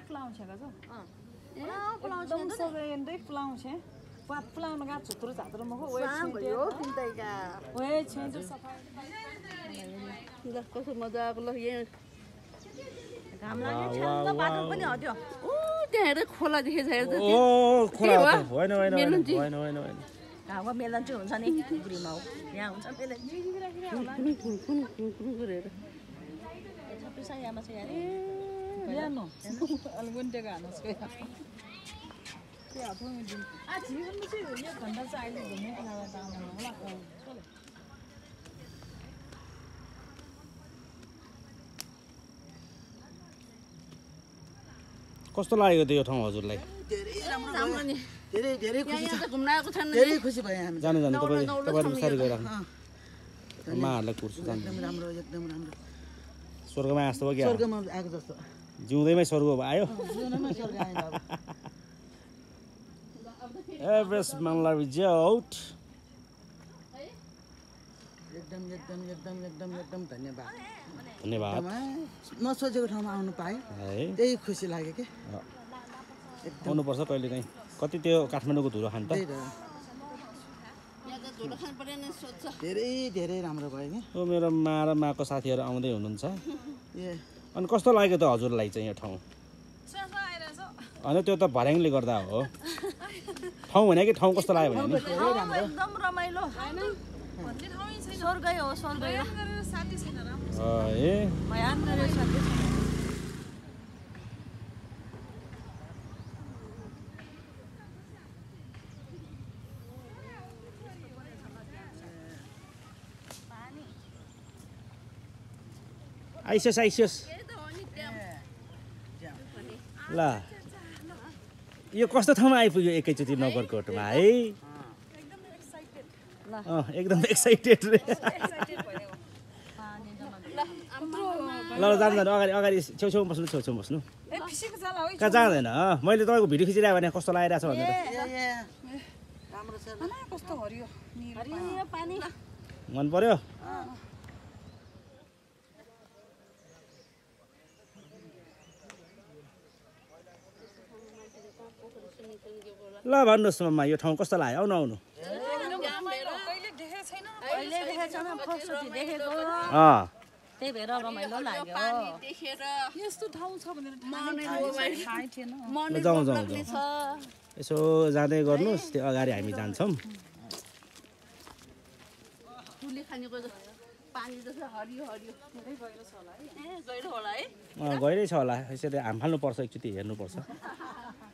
fulaun chega zo. Fulaun Dom so endei fulaun che. Pat fulaun ga chutru chadru mo we chhe. यो किन्तैका We chhe jo safai. ल कस्तो मजाको ल यहाँ घाम लाग्यो छ्याङ्ग बाटो पनि हट्यो ऊ त्यहाँ हेर्दै खोला देखेछ हेर्दै ओ खोला होइन होइन होइन होइन होइन होइन घामको मेलन चाहिँ हुन्छ नि गुग्रीमा हो यहाँ हुन्छ मेलन गरेर सबैसँग यहाँमा चाहिँ यहाँ Ya no. Algun tega no se. Ya phone din. Jivan mu se ya ganda sa ai घुम्ने कुरा गर्दा होला. कस्तो लाग्यो त यो ठाउँ हजुरलाई धेरै राम्रो राम्रो नि धेरै धेरै खुसी यहाँ त घुम्न आएको छैन धेरै खुसी भए हामी जानु जानु तपाईँ बिस्तारै गइराख्नु माहरूलाई कुर्छु जानु एकदम राम्रो एकदम राम्रो स्वर्गमा आस्तो भयो क्या स्वर्गमा आएको जस्तो जिउँदैमै स्वर्ग आयो जीवनमा स्वर्ग आयो बाबु एभरेस्ट मामला रिजल्ट एकदम एकदम एकदम एकदम एकदम धन्यवाद धन्यवाद नसोचेको ठाउँमा आउनु पाएँ है त्यही खुसी लाग्यो कि आउनुपर्छ कहिले काहीँ कति त्यो काठमाडौँको धुलो खान त त्यही त यहाँ त धुलो खानु पर्यो नि सोध्छ धेरै धेरै राम्रो भयो कि ओ मेरो मा र माको साथीहरू आउँदै हुनुहुन्छ ए अनि कस्तो लाग्यो त हजुरलाई चाहिँ यो ठाउँ होइन त्यो त भर्याङले गर्दा हो ठाउँ भने कि ठाउँ कस्तो लाग्यो भने नि एकदम रमाइलो स्वर्गै हो स्वर्गै हो है भयङ्कर साथी छ आइसियोस् आइसियोस् ल यो कस्तो ठाउँमा आइपुग्यो एकैचोटि नगरकोटमा है एकदम एक्साइटेड रे ल जानु जानु अगाडि अगाडि छेउछेउमा बस्नु छेउछेउमा बस्नु कहाँ जाँदैन मैले तपाईँको भिडियो खिचिरहेको भने कस्तो लागिरहेको छ भनेर राम्रो छ कस्तो हरियो हरियो पानी मन पर्यो ल भन्नुहोस् मम्मा यो ठाउँ कस्तो लाग्यो आउनु आउनु अहिले देखेको छैन फर्स्टचोटि देखेको त्यही भएर रमाइलो लाग्यो देखेर यस्तो ठाउँ छ भनेर थाहै थिएन जाउँ जाउँ जाउँ यसो जाँदै गर्नुहोस् त्यो अगाडि हामी जान्छौँ फुली खानेको पानी जस्तो हरियो हरियो गहिरो छ होला है ए गहिरो होला है गहिरै छ होला यसरी हाम फाल्नुपर्छ एकचोटि हेर्नुपर्छ